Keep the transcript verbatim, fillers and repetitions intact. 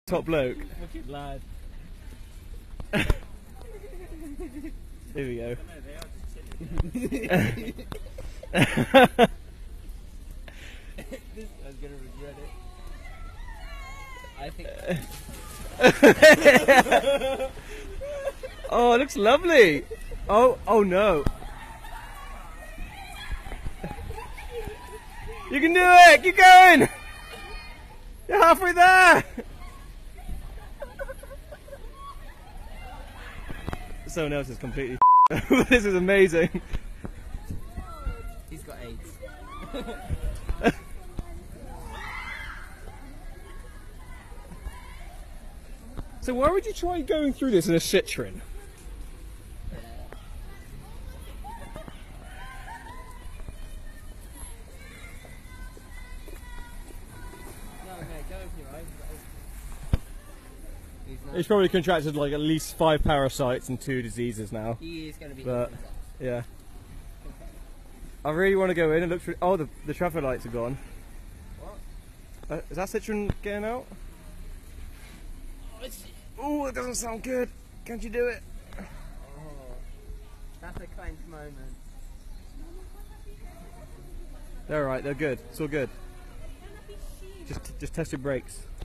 top bloke. Wicked lad. Here we go. This guy's gonna regret it. I think. Oh, it looks lovely. Oh, oh no. You can do it. Keep going. You're halfway there. Someone else is completely. This is amazing. He's got AIDS. So why would you try going through this in a Citroen? He's probably contracted like at least five parasites and two diseases now. He is going to be. But yeah, I really want to go in. It looks. Really, oh, the the traffic lights are gone. What? Uh, is that Citroen getting out? Oh, it doesn't sound good. Can't you do it? Oh, that's a clench moment. They're alright. They're good. It's all good. Just just test your brakes.